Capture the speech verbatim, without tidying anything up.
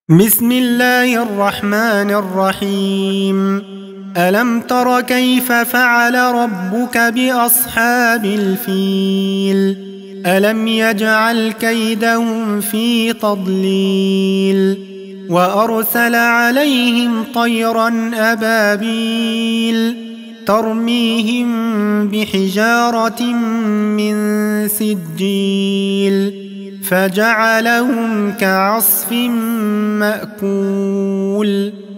بسم الله الرحمن الرحيم. ألم تر كيف فعل ربك بأصحاب الفيل؟ ألم يجعل كيدهم في تضليل وأرسل عليهم طيرا أبابيل ترميهم بحجارة من سجيل فجعلهم كعصف مأكول.